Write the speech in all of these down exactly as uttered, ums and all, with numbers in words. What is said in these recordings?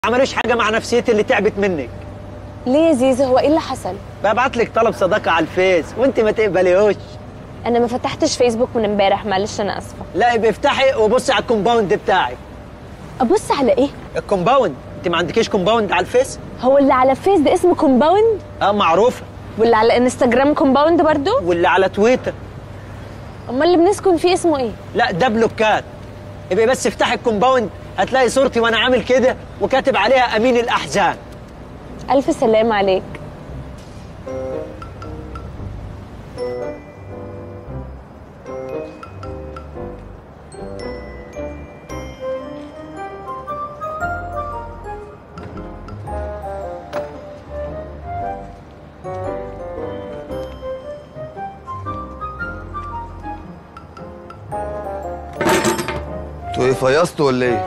عملوش حاجه مع نفسيتي اللي تعبت منك. ليه يا زيزو؟ هو ايه اللي حصل؟ ببعت لك طلب صداقه على الفيس وانت ما تقبليهوش. انا ما فتحتش فيسبوك من امبارح، معلش انا اسفه. لا يبقى افتحي وبصي على الكومباوند بتاعك. ابص على ايه؟ الكومباوند. انت ما عندكيش كومباوند على الفيس؟ هو اللي على الفيس ده اسمه كومباوند؟ اه معروفه. واللي على انستجرام كومباوند برضو؟ واللي على تويتر. امال اللي بنسكن فيه اسمه ايه؟ لا ده بلوكات. يبقى بس افتحي الكومباوند هتلاقي صورتي وانا عامل كده وكاتب عليها امين الاحزان. الف سلام عليك. انتوا ايه فيصتوا ولا ايه؟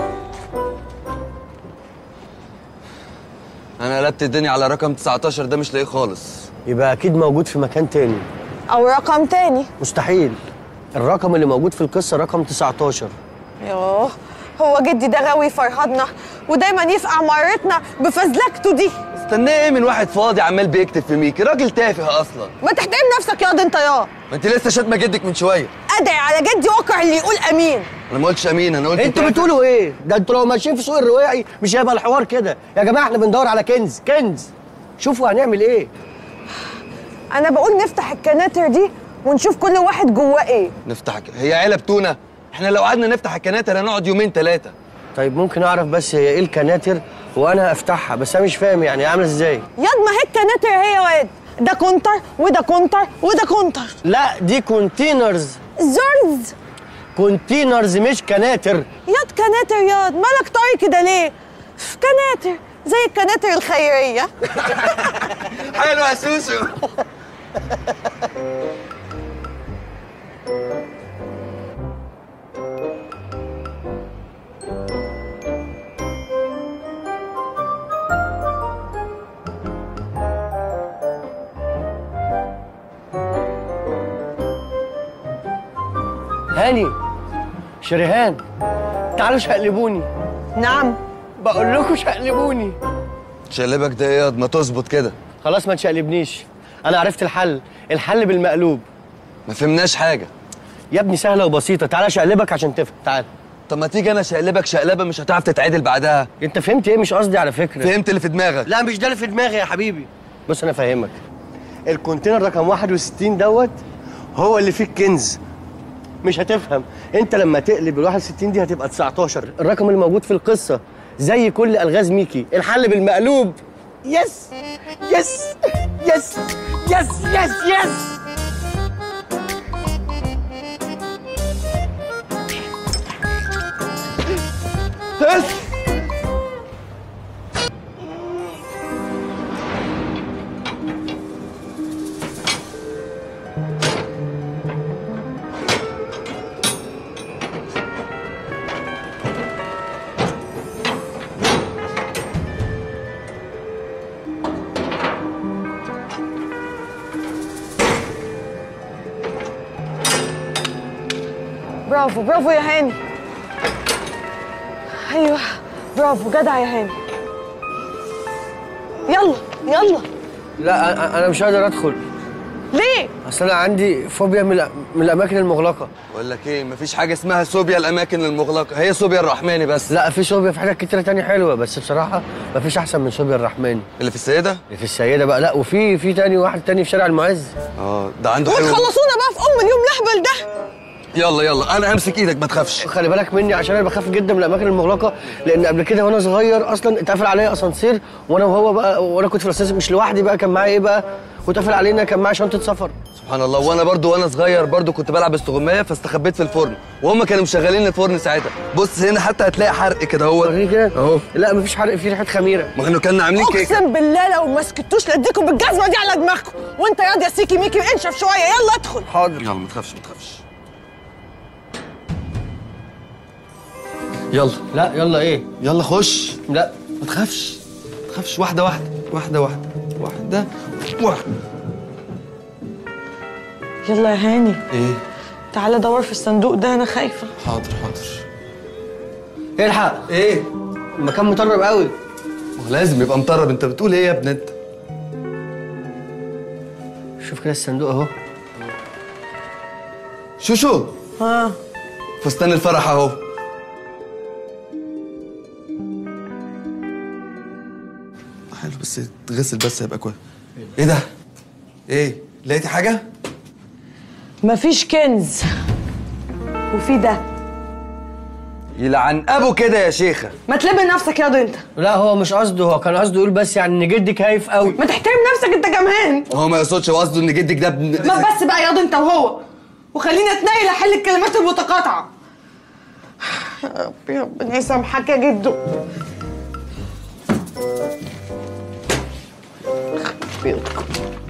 انا قلبت الدنيا على رقم تسعتاشر ده مش لاقيه خالص. يبقى اكيد موجود في مكان تاني او رقم تاني. مستحيل. الرقم اللي موجود في القصه رقم تسعتاشر. يوه، هو جدي ده غاوي فرهدنا ودايما يفقع مرتنا بفزلكته دي. استناه ايه من واحد فاضي عمال بيكتب في ميكي؟ راجل تافه اصلا. ما تحترم نفسك ياض انت ياض. ما انت لسه شاتمه جدك من شويه. ادعي على جدي واكره اللي يقول امين. انا ما قلتش امين، انا قلت انتوا بتقولوا ايه؟ ده انتوا لو ماشيين في سوق الرواعي مش هيبقى الحوار كده. يا جماعه احنا بندور على كنز، كنز. شوفوا هنعمل ايه. انا بقول نفتح الكناتر دي ونشوف كل واحد جواه ايه. نفتح ك... هي علب تونه؟ احنا لو قعدنا نفتح الكناتر هنقعد يومين ثلاثه. طيب ممكن اعرف بس هي ايه الكناتر وانا افتحها؟ بس انا مش فاهم يعني عامله ازاي. ياض ما هي الكناتر هي واد، ده كونتر وده كونتر وده كونتر. لا دي كونتينرز. زرز. كونتينرز مش كناتر. ياض كناتر ياض، مالك طري كده ليه؟ كناتر زي الكناتر الخيريه. حلو يا سوسو. هاني، شريهان، تعالوا شقلبوني. نعم بقول لكم شقلبوني. شقلبك ده ايه؟ ما تظبط كده. خلاص ما تشقلبنيش، انا عرفت الحل. الحل بالمقلوب. ما فهمناش حاجه يا ابني سهله وبسيطه، تعالى شقلبك عشان تفهم. تعال. طب ما تيجي انا شقلبك شقلبه مش هتعرف تتعدل بعدها. انت فهمت ايه؟ مش قصدي على فكره. فهمت اللي في دماغك. لا مش ده اللي في دماغي يا حبيبي. بص انا فاهمك. الكونتينر رقم واحد وستين دوت هو اللي فيه الكنز. مش هتفهم. انت لما تقلب ال واحد وستين دي هتبقى تسعتاشر، الرقم اللي موجود في القصه. زي كل الغاز ميكي، الحل بالمقلوب. يس يس يس يس يس يس. بس برافو برافو يا هاني. ايوه برافو جدع يا هاني. يلا يلا. لا أ- انا مش قادر ادخل. ليه؟ اصل انا عندي فوبيا من الأ- من الاماكن المغلقه. بقول لك ايه، مفيش حاجه اسمها صوبيا الاماكن المغلقه، هي صوبيا الرحماني بس. لا في صوبيا في حاجات كتيره تانية حلوه، بس بصراحه مفيش احسن من صوبيا الرحماني. اللي في السيده؟ اللي في السيده بقى. لا وفي في تاني واحد تاني في شارع المعز. اه ده عنده حلو. وتخلصونا بقى في ام اليوم الاهبل ده. يلا يلا انا همسك ايدك ما تخافش. خلي بالك مني عشان انا بخاف جدا من الاماكن المغلقه، لان قبل كده وانا صغير اصلا اتقفل عليا اسانسير وانا وهو بقى، وانا كنت في الاسانسير مش لوحدي بقى، كان معايا ايه بقى، واتقفل علينا كان معايا شنطه سفر. سبحان الله. وانا برضو وانا صغير برضو كنت بلعب استغمايه فاستخبيت في الفرن وهم كانوا مشغلين الفرن ساعتها. بص هنا حتى هتلاقي حرق كده هو. وريني كده اهو. لا مفيش حرق، فيه ريحه خميره. ما احنا كنا عاملين كيكه. اقسم بالله لو ما سكتوش لاديكم بالجزمه دي على دماغكم. وانت ياض يا سيكي ميكي انشف شويه. يلا ادخل. حاضر. يلا ما تخافش ما تخافش. يلا. لا يلا ايه؟ يلا خش. لا ما تخافش ما تخافش. واحده واحده واحده واحده واحده واحده. يلا يا هاني. ايه؟ تعالى دور في الصندوق ده، انا خايفه. حاضر حاضر. الحق. ايه؟ المكان مطرب قوي. ما هو لازم يبقى مطرب. انت بتقول ايه يا ابن انت؟ شوف كده الصندوق اهو. شوشو ها فستان الفرح اهو. حلو بس تغسل بس هيبقى كويس. ايه ده؟ ايه؟ لقيتي حاجة؟ مفيش كنز وفي ده. يلعن ابو كده يا شيخة. ما تلم نفسك ياض انت. لا هو مش قصده، هو كان قصده يقول بس يعني ان جدك هايف قوي. ما تحترم نفسك انت كمان. هو ما يقصدش، هو قصده ان جدك ده ابن. ما بس بقى ياض انت وهو، وخليني اتنيل احل الكلمات المتقاطعه. يا ربي ربنا يسامحك يا جدو. بيضكم.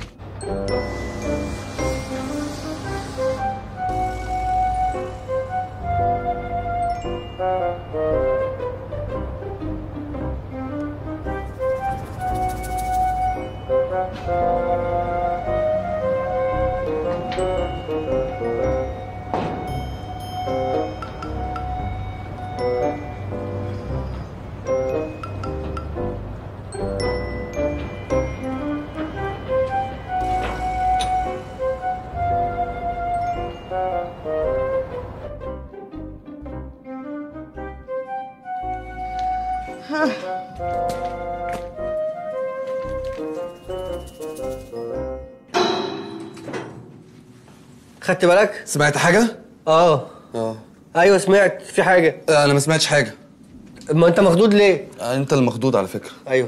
خدت بالك؟ سمعت حاجة؟ اه اه ايوه سمعت في حاجه. انا ما سمعتش حاجة. ما انت مخضوض ليه؟ انت اللي مخضوض على فكرة. ايوه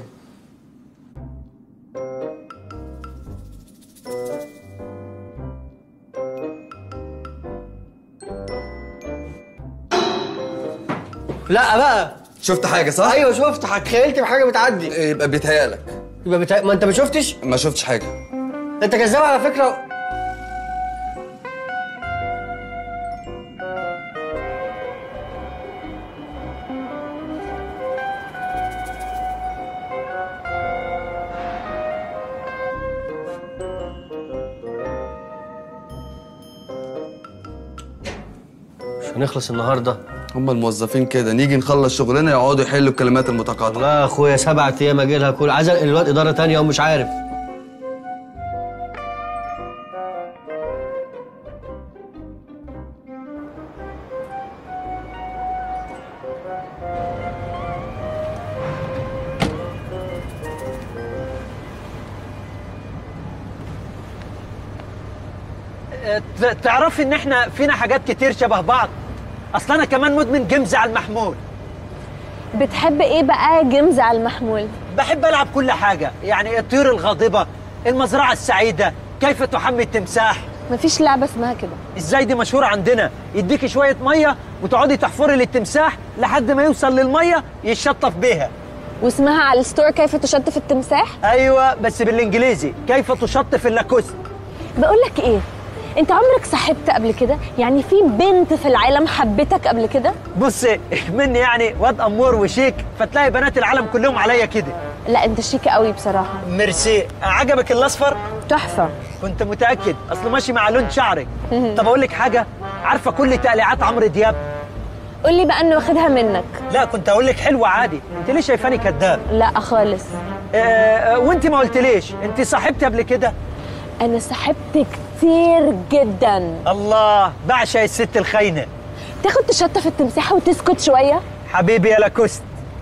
لا بقى. شفت حاجة صح؟ ايوه شفت، تخيلت بحاجه بتعدي. يبقى بيتهيألك. يبقى بتا... ما انت ما شفتش؟ ما شفتش حاجة. انت كذاب على فكره. مش هنخلص النهارده. هم الموظفين كده، نيجي نخلص شغلنا يقعدوا يحلوا الكلمات المتقاطعة. لا يا اخويا سبع ايام اجي لها كل عايز انقل الواد اداره تانية ومش عارف. ت- تعرفي ان احنا فينا حاجات كتير شبه بعض. اصل انا كمان مدمن جيمز على المحمول. بتحب ايه بقى جيمز على المحمول؟ بحب العب كل حاجه، يعني الطيور الغاضبه، المزرعه السعيده، كيف تحمي التمساح. مفيش لعبه اسمها كده. ازاي؟ دي مشهوره عندنا. يديكي شويه ميه وتقعدي تحفري للتمساح لحد ما يوصل للميه يتشطف بيها. واسمها على الستور كيف تشطف التمساح. ايوه بس بالانجليزي، كيف تشطف اللاكوست. بقول لك ايه، انت عمرك صاحبت قبل كده؟ يعني في بنت في العالم حبتك قبل كده؟ بصي مني يعني واد امور وشيك، فتلاقي بنات العالم كلهم عليا كده. لا انت شيك قوي بصراحه. ميرسي. عجبك الاصفر؟ تحفه. كنت متاكد، اصله ماشي مع لون شعرك. طب اقول لك حاجه، عارفه كل تقليعات عمرو دياب؟ قول لي بقى انه واخدها منك. لا كنت اقول لك حلوه عادي، انت ليه شايفاني كذاب؟ لا خالص. آه آه وانت ما قلتليش، انت صاحبتي قبل كده؟ انا صاحبت كتير جدا. الله، بعشق الست الخاينه. تاخد تشطف التمساح وتسكت شويه؟ حبيبي يا لاكوست.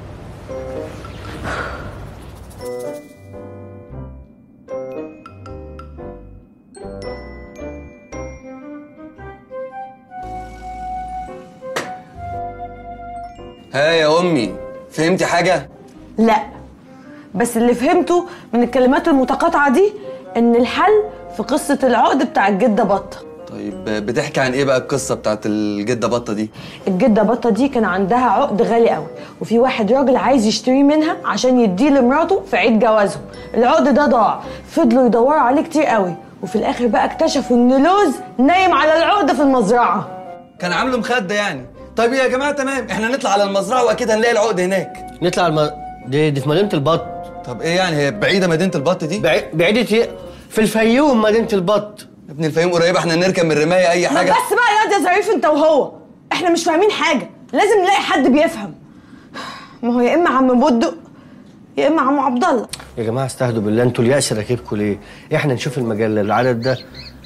ها يا امي، فهمتي حاجة؟ لا بس اللي فهمته من الكلمات المتقاطعه دي ان الحل في قصه العقد بتاع الجده بطه. طيب بتحكي عن ايه بقى القصة بتاعت الجدة بطة دي؟ الجده بطه دي كان عندها عقد غالي قوي، وفي واحد راجل عايز يشتريه منها عشان يديه لمراته في عيد جوازهم. العقد ده ضاع، فضلوا يدوروا عليه كتير قوي، وفي الاخر بقى اكتشفوا ان لوز نايم على العقد في المزرعه. كان عامله مخدة يعني. طيب يا جماعة تمام، احنا نطلع على المزرعة واكيد هنلاقي العقد هناك. نطلع الم... دي, دي في مدينه البط. طب ايه يعني، هي بعيدة مدينة البط دي؟ بعي... بعيده ايه؟ في الفيوم مدينه البط. يا ابني الفيوم قريبة، احنا نركب من الرماية اي ما حاجة. بس بقى يا ظريف انت وهو، احنا مش فاهمين حاجه، لازم نلاقي حد بيفهم. ما هو يا اما عم بودق يا اما عمو عبد الله. يا جماعه استهدوا بالله، انتوا اليأس راكبكم ليه؟ احنا نشوف المجله العدد ده.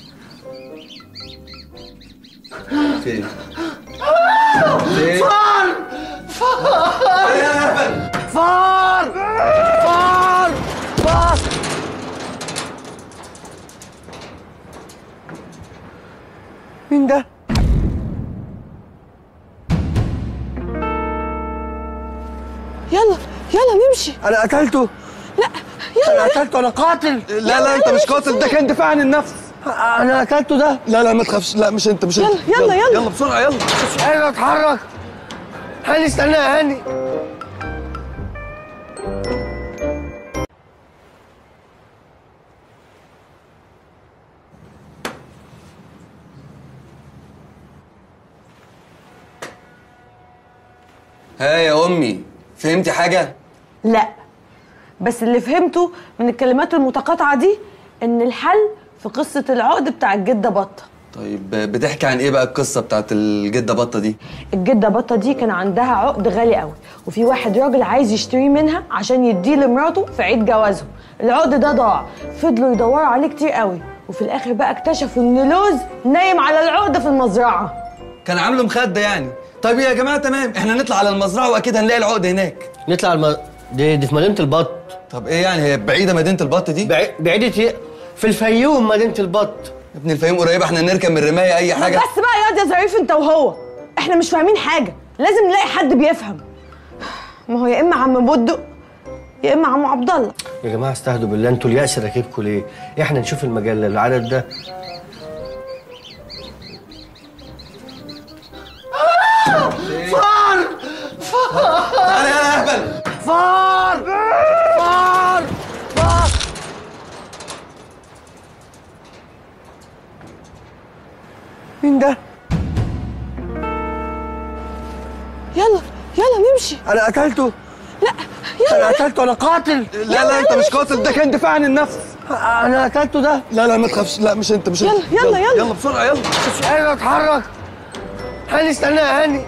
فين؟ فين؟ فار فار فار فار فار. مين ده؟ يلا يلا نمشي. انا قتلته. لا يلا انا قتلته، انا قاتل. لا لا انت مش قاتل، ده كان دفاع عن النفس. انا قتلته ده. لا لا ما تخافش، لا مش انت مش انت. يلا يلا يلا يلا بسرعه يلا. مش قادر اتحرك. هاني استنى يا هاني. ها يا امي، فهمتي حاجه؟ لا، بس اللي فهمته من الكلمات المتقاطعه دي ان الحل في قصه العقد بتاع الجده بطه. طيب بتحكي عن ايه بقى القصه بتاعت الجده بطه دي؟ الجده بطه دي كان عندها عقد غالي قوي، وفي واحد راجل عايز يشتريه منها عشان يديه لمراته في عيد جوازهم. العقد ده ضاع، فضلوا يدوروا عليه كتير قوي، وفي الاخر بقى اكتشفوا ان لوز نايم على العقد في المزرعه. كان عامله مخده يعني. طيب يا جماعه تمام، احنا نطلع على المزرعه واكيد هنلاقي العقد هناك. نطلع الم... دي, دي في مدينه البط. طب ايه يعني، هي بعيده مدينه البط دي؟ بعي... بعيده ايه؟ في الفيوم مدينه البط. يا ابني الفيوم قريبه، احنا نركب من الرمايه اي حاجه. بس بقى ياض يا ظريف انت وهو، احنا مش فاهمين حاجه، لازم نلاقي حد بيفهم. ما هو يا اما عم بودق يا اما عمو عبد الله. يا جماعه استهدوا بالله، انتوا اليأس راكبكم ليه؟ احنا نشوف المجله العدد ده. فار فار. تعالى يا اهبل. فار فار فار. مين ده؟ يلا يلا نمشي. انا قتلته. لا انا يلا قتلته، انا قاتل. لا لا انت مش قاتل، ده كان دفاع عن النفس. انا قتلته ده. لا لا ما تخافش، لا مش انت مش يلا انت. يلا يلا يلا بسرعه يلا. مش قادر اتحرك. هاني استنى يا هاني.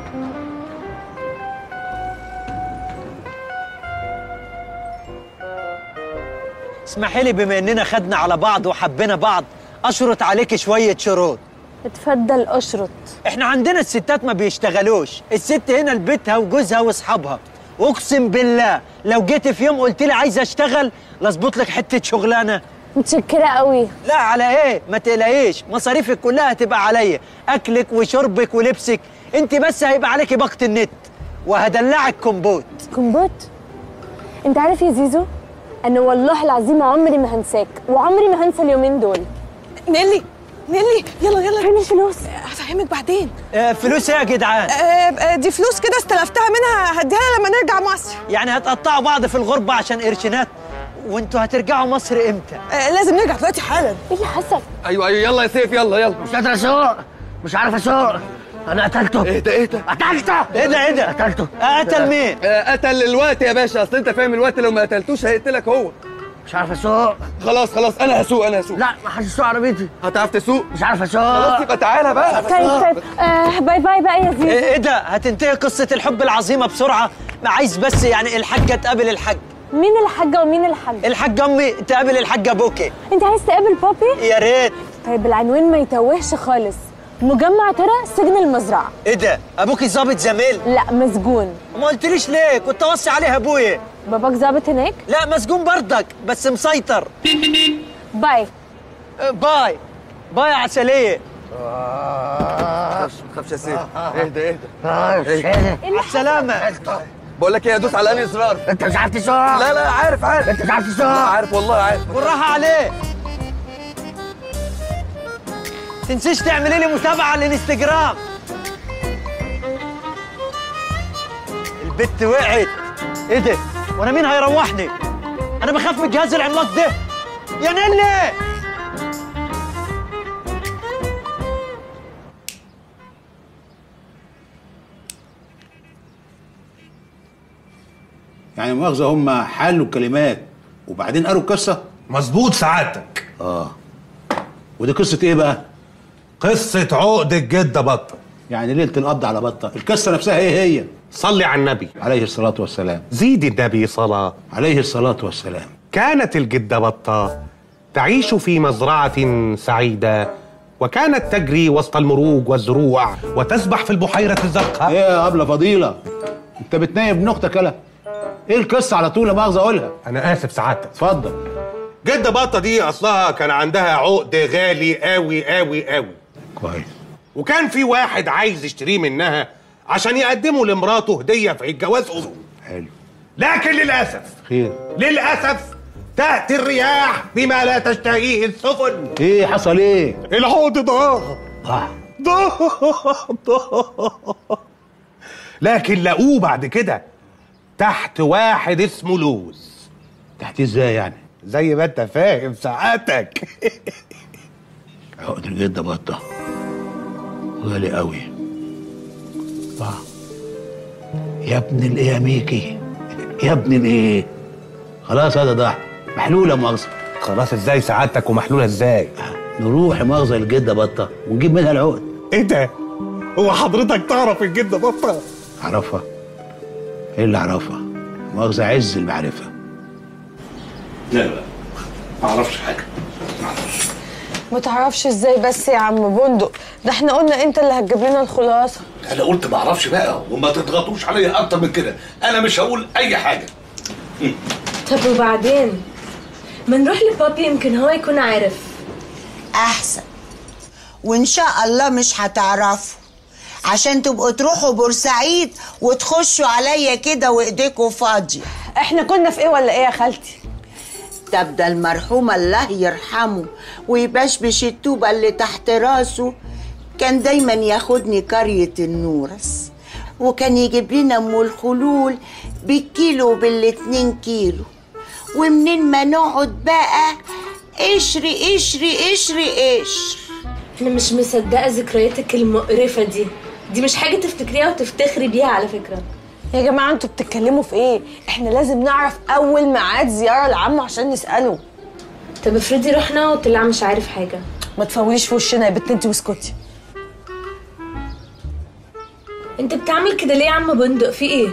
اسمحي لي بما اننا خدنا على بعض وحبينا بعض اشرط عليك شويه شروط. اتفضل اشرط. احنا عندنا الستات ما بيشتغلوش، الست هنا لبيتها وجوزها واصحابها. اقسم بالله لو جيت في يوم قلت لي عايز اشتغل لاظبط لك حته شغلانه. متشكره قوي. لا على ايه، ما تقلقيش، مصاريفك كلها هتبقى عليا، اكلك وشربك ولبسك، انت بس هيبقى عليكي باقه النت وهدلعك كومبوت. كومبوت؟ انت عارف يا زيزو، انا والله العظيم عمري ما هنساك وعمري ما هنسى اليومين دول. نيلي نيلي يلا يلا. فين الفلوس؟ هفهمك بعدين. آه فلوس ايه يا جدعان؟ آه آه دي فلوس كده استلفتها منها، هديها لما نرجع مصر. يعني هتقطعوا بعض في الغربه عشان قرشينات؟ وانتوا هترجعوا مصر امتى؟ آه لازم نرجع دلوقتي حالا. ايه اللي حصل؟ ايوه ايوه يلا يا سيف يلا يلا. مش قادر اسوق، مش عارف اسوق. انا قتلته. ايه ده ايه ده؟ قتلته. ايه ده ايه ده؟ قتلته. قتل مين؟ آه قتل الوقت يا باشا، اصل انت فاهم الوقت لو ما قتلتوش هيقتلك هو. مش عارف اسوق. خلاص خلاص انا هسوق انا هسوق. لا ما حدش يسوق عربيتي. هتعرف تسوق؟ مش عارف خلاص اسوق. يبقى تعالى بقى. طيب طيب آه باي باي بقى يا زيزو. ايه إيه ده؟ هتنتهي قصه الحب العظيمه بسرعه؟ عايز بس يعني الحاجه تقابل الحاج. مين الحاجه ومين الحاج؟ الحاجه امي تقابل الحاجه بوكي. انت عايز تقابل بابي؟ يا ريت. طيب العنوان ما يتوهش خالص، مجمع ترى سجن المزرعه. ايه ده؟ ابوكي ظابط زميل؟ لا مسجون. ما قلتليش ليه؟ كنت اوصي عليها ابويا. باباك ظابط هناك؟ لا مسجون برضك بس مسيطر. باي. آه، باي باي يا عسليه. ما تخافش يا سيف، اهدى اهدى. ايه مع السلامه. بقول لك ايه، ادوس على انهي زرار؟ انت مش عارف تسوق. لا لا عارف عارف. انت مش عارف تسوق. لا عارف والله عارف. بالراحه عليه. تنسيش تعملي لي متابعه على الانستجرام. البت وقعت. ايه ده؟ وانا مين هيروحني؟ انا بخاف من الجهاز العملاق ده. يا نيلي. يعني مؤاخذة هم حلوا الكلمات وبعدين قالوا القصة؟ مظبوط سعادتك. اه. ودي قصة ايه بقى؟ قصة عقد الجدة بطة. يعني ليلة القبض على بطة، القصة نفسها ايه هي؟ صلي على النبي عليه الصلاة والسلام. زيد النبي صلاة عليه الصلاة والسلام. كانت الجدة بطة تعيش في مزرعة سعيدة، وكانت تجري وسط المروج والزروع وتسبح في البحيرة الزرقاء. ايه يا أبلة فضيلة، انت بتنيم ابن اختك يالا؟ ايه القصة على طول؟ لا مؤاخذة اقولها. أنا آسف سعادتك. اتفضل. جدة بطة دي أصلها كان عندها عقد غالي قوي قوي قوي. كويس. وكان في واحد عايز يشتريه منها عشان يقدمه لمراته هدية في عيد جواز أذن. حلو. لكن للأسف خير. للأسف تأتي الرياح بما لا تشتهيه السفن. ايه حصل ايه؟ العقد ضاع. ضاع. ضاع ضاع. لكن لقوه بعد كده تحت واحد اسمه لوز. تحت ازاي يعني؟ زي ما انت فاهم ساعتك. عقد الجدة بطة غالي قوي. ضاع. يا ابن الايه يا ميكي، يا ابن الايه. خلاص هذا ضاع، محلولة مؤاخذة. خلاص ازاي سعادتك ومحلولة ازاي؟ نروح مؤاخذة الجدة بطة ونجيب منها العقد. ايه ده؟ هو حضرتك تعرف الجدة بطة؟ اعرفها؟ ايه اللي اعرفها؟ مؤاخذة عز المعرفة. لا لا ما اعرفش حاجة. ما تعرفش ازاي بس يا عم بندق؟ ده احنا قلنا انت اللي هتجيب لنا الخلاصة. انا قلت ما اعرفش بقى، وما تضغطوش عليا اكتر من كده، انا مش هقول اي حاجة. طب وبعدين؟ ما نروح لبابي يمكن هو يكون عارف. احسن، وان شاء الله مش هتعرفوا عشان تبقوا تروحوا بورسعيد وتخشوا عليا كده وايديكوا فاضيه. احنا كنا في ايه ولا ايه يا خالتي؟ طب ده المرحوم الله يرحمه ويبشبش الطوبه اللي تحت راسه كان دايما ياخدني قريه النورس، وكان يجيب لنا ام الخلول بالكيلو وبالاتنين كيلو، ومنين ما نقعد بقى قشري قشري قشري قشر. انا مش مصدقه ذكرياتك المقرفه دي. دي مش حاجه تفتكريها وتفتخري بيها على فكره. يا جماعه انتوا بتتكلموا في ايه؟ احنا لازم نعرف اول ميعاد زياره لعمه عشان نساله. طب افرضي رحنا وطلع مش عارف حاجه. ما تفوليش في وشنا يا بنت انت واسكتي. انت بتعمل كده ليه يا عم بندق؟ في ايه؟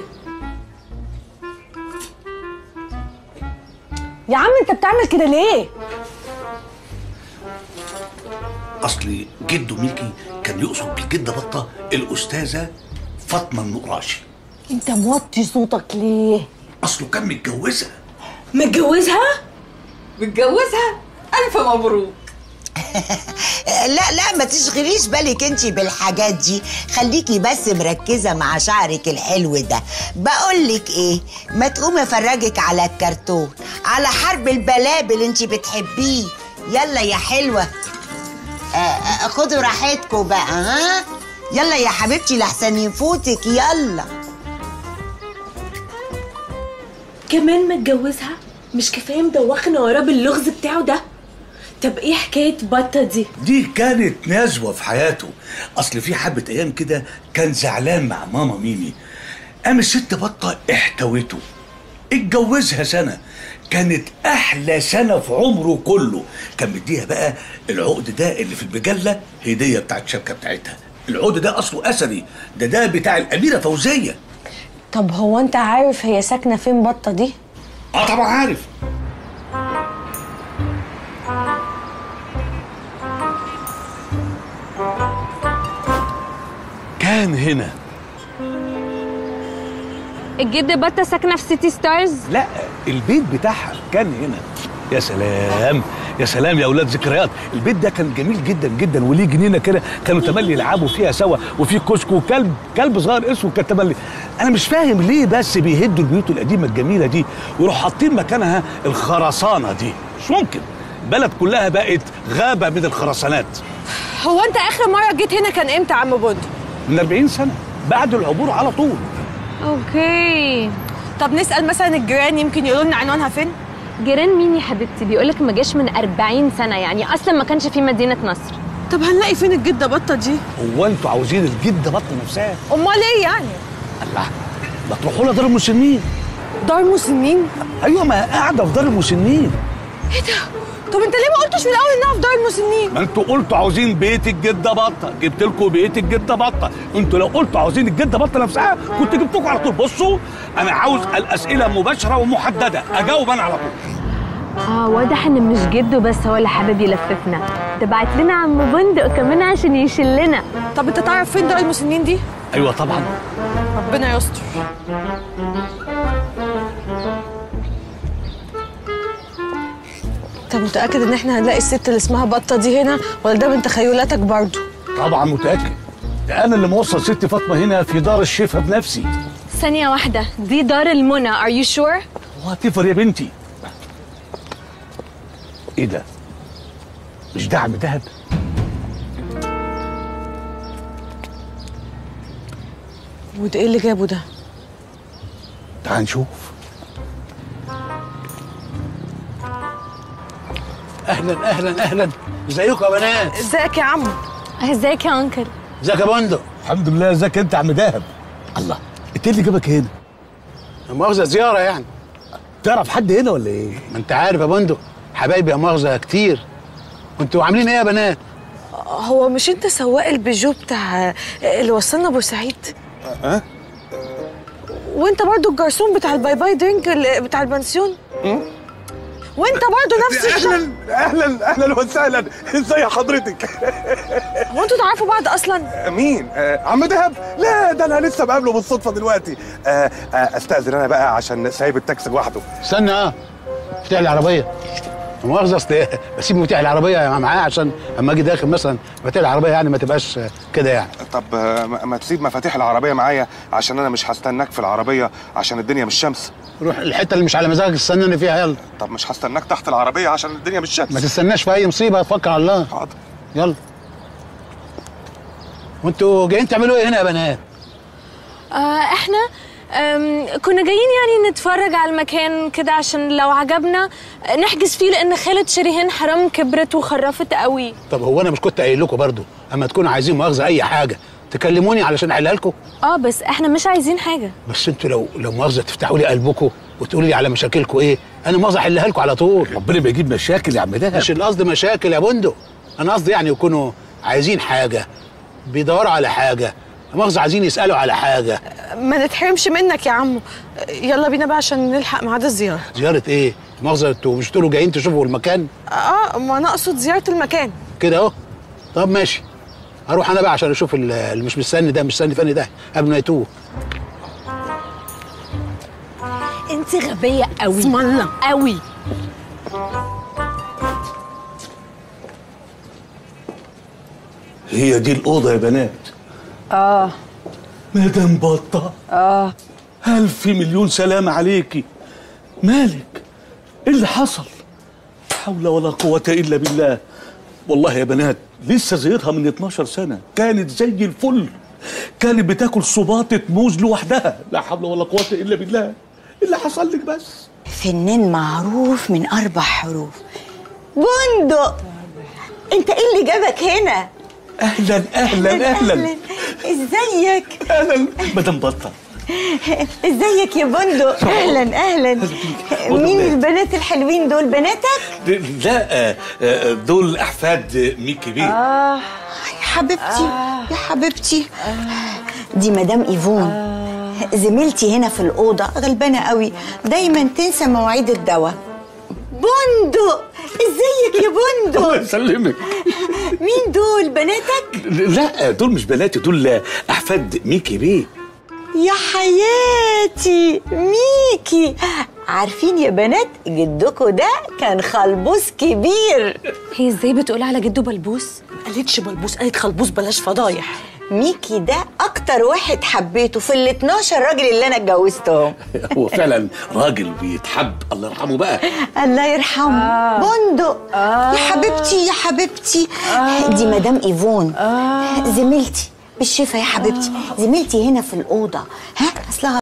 يا عم انت بتعمل كده ليه؟ اصلي جده ميكي كان يقصد بالجدة بطة الاستاذة فاطمة النقراشي. انت موطي صوتك ليه؟ اصله كان متجوزها. متجوزها؟ متجوزها؟ الف مبروك. لا لا ما تشغليش بالك انتي بالحاجات دي، خليكي بس مركزه مع شعرك الحلو ده. بقولك ايه، ما تقومي افرجك على الكرتون، على حرب البلابل انتي بتحبيه. يلا يا حلوه. آه آه خدوا راحتكم بقى. ها يلا يا حبيبتي لحسن يفوتك. يلا. كمان متجوزها؟ مش كفايه مدوخنا وراه باللغز بتاعه ده؟ طب ايه حكايه بطه دي؟ دي كانت نزوة في حياته. اصل في حبة ايام كده كان زعلان مع ماما ميمي، قام الست بطة احتوته، اتجوزها سنة، كانت احلى سنة في عمره كله. كان مديها بقى العقد ده اللي في المجلة هدية بتاعت الشبكة بتاعتها. العقد ده اصله اثري، ده ده بتاع الاميرة فوزية. طب هو انت عارف هي ساكنه فين بطه دي؟ اه طبعا عارف. كان هنا. الجدة بطة ساكنة في سيتي ستارز؟ لا البيت بتاعها كان هنا. يا سلام يا سلام يا اولاد، ذكريات. البيت ده كان جميل جدا جدا، وليه جنينه كده كانوا تملي يلعبوا فيها سوا، وفي كشك وكلب كلب صغير اسود كان تملي. انا مش فاهم ليه بس بيهدوا البيوت القديمه الجميله دي ويروحوا حاطين مكانها الخرسانه دي. مش ممكن، البلد كلها بقت غابه من الخرسانات. هو انت اخر مره جيت هنا كان امتى يا عم بندق؟ من أربعين سنه بعد العبور على طول. اوكي. طب نسال مثلا الجيران يمكن يقولوا لنا عنوانها فين؟ جيران مين يا حبيبتي؟ بيقولك ما جاش من أربعين سنة، يعني اصلا ما كانش في مدينه نصر. طب هنلاقي فين الجده بطه دي؟ هو انتوا عاوزين الجده بطه نفسها؟ امال ايه يعني؟ الله، ما تروحوا لها دار المسنين. دار مسنين؟ ايوه ما قاعده في دار المسنين. ايه ده؟ طب انت ليه ما قلتش في الاول انها في دار المسنين؟ ما انتوا قلتوا عاوزين بيت الجده بطه، جبت لكم بيت الجده بطه. انتوا لو قلتوا عاوزين الجده بطه نفسها كنت جبتكم على طول. بصوا انا عاوز الاسئله مباشره ومحدده، اجاوب انا على طول. اه واضح ان مش جده بس هو اللي حابب يلففنا، ده بعت لنا عم بندق كمان عشان يشلنا. طب انت تعرف فين دار المسنين دي؟ ايوه طبعا. ربنا يستر. انت متأكد ان احنا هنلاقي الست اللي اسمها بطة دي هنا ولا ده من تخيلاتك برضه؟ طبعا متاكد، ده انا اللي موصل ست فاطمه هنا في دار الشفا بنفسي. ثانية واحدة، دي دار المنى، ار يو شور؟ وات يا بنتي. ايه ده؟ مش دعم دهب؟ وده ايه اللي جابه ده؟ تعال نشوف. اهلا اهلا اهلا، ازيكم يا بنات؟ ازيك يا عم؟ ازيك يا انكل؟ ازيك يا بندق؟ الحمد لله. ازيك انت يا عم دهب؟ الله، انت اللي جابك هنا؟ مؤاخذة زيارة يعني. تعرف حد هنا ولا ايه؟ ما انت عارف يا بندق، حبايبي يا مؤاخذة كتير. كنتوا عاملين ايه يا بنات؟ هو مش انت سواق البيجو بتاع اللي وصلنا بورسعيد؟ اه؟ وانت برضو الجرسون بتاع الباي باي درينك بتاع البنسيون؟ وانت برضو نفس الشخص. اهلا اهلا اهلا وسهلا، ازي حضرتك؟ هو انتوا تعرفوا بعض اصلا؟ مين؟ آه عم دهب؟ لا ده انا لسه بقابله بالصدفه دلوقتي. آه آه استاذن انا بقى عشان سايب التاكسي لوحده. استنى اه افتح لي العربية. مؤاخذة اصل بسيب مفتاح العربية معاه عشان اما اجي داخل مثلا مفتاح العربية يعني ما تبقاش كده يعني. طب آه ما تسيب مفاتيح العربيه معايا عشان انا مش هستناك في العربيه عشان الدنيا مش شمس. روح الحتة اللي مش على مزاجك استناني فيها يلا. طب مش هستناك تحت العربيه عشان الدنيا مش شمس. ما تستناش في اي مصيبة، توكل على الله. حاضر. يلا. وانتوا جايين تعملوا ايه هنا يا بنات؟ آه احنا كنا جايين يعني نتفرج على المكان كده عشان لو عجبنا نحجز فيه، لان خالد شريهان حرام كبرت وخرفت قوي. طب هو انا مش كنت قايل لكم برضه اما تكونوا عايزين مؤاخذه اي حاجه تكلموني علشان احلها لكم؟ اه بس احنا مش عايزين حاجه. بس انتوا لو لو مؤاخذه تفتحوا لي قلبكم وتقولوا لي على مشاكلكم ايه، انا مؤاخذه احلها لكم على طول. ربنا ما يجيب مشاكل يا عم دهب. مش القصد مشاكل يا بندق، انا قصدي يعني يكونوا عايزين حاجه، بيدوروا على حاجه، مؤاخذه عايزين يسالوا على حاجه. ما نتحرمش منك يا عمو. يلا بينا بقى عشان نلحق ميعاد الزياره. زياره ايه؟ مؤاخذه انتوا مش تقولوا جايين تشوفوا المكان؟ اه ما انا اقصد زياره المكان كده اهو. طب ماشي، هروح انا بقى عشان اشوف اللي مش مستني ده مستني فاني ده قبل ما يتوه. انت غبيه قوي. اسم الله قوي. هي دي الاوضه يا بنات؟ اه. مدام بطه؟ اه. الف مليون سلام عليكي. مالك؟ ايه اللي حصل؟ لا حول ولا قوه الا بالله. والله يا بنات لسه زيتها من اتناشر سنه، كانت زي الفل، كانت بتاكل صباطه موز لوحدها. لا حول ولا قوه الا بالله. ايه اللي حصل لك بس؟ فنان معروف من اربع حروف. بندق، انت ايه اللي جابك هنا؟ اهلا اهلا اهلا, أهلاً. ازيك؟ اهلا مدام بطه. ازيك يا بندق؟ اهلا اهلا. مين البنات الحلوين دول؟ بناتك؟ لا دول احفاد ميكي بيه. اه يا حبيبتي. آه. يا حبيبتي. آه. دي مدام ايفون. آه. زميلتي هنا في الاوضه، غلبانه قوي، دايما تنسى مواعيد الدواء. بندق، ازيك يا بندق؟ الله يسلمك. مين دول؟ بناتك؟ لا دول مش بناتي، دول احفاد ميكي بيه. يا حياتي ميكي. عارفين يا بنات جدكوا ده كان خلبوس كبير. هي ازاي بتقول على جده بلبوس؟ ما قالتش بلبوس، قالت خلبوس، بلاش فضايح. ميكي ده اكتر واحد حبيته في ال اتناشر راجل اللي انا اتجوزتهم. هو فعلا راجل بيتحب، الله يرحمه بقى. الله يرحمه. آه. بندق. آه. يا حبيبتي يا حبيبتي. آه. دي مدام ايفون. آه. زميلتي بالشفا يا حبيبتي. آه. زميلتي هنا في الاوضه. ها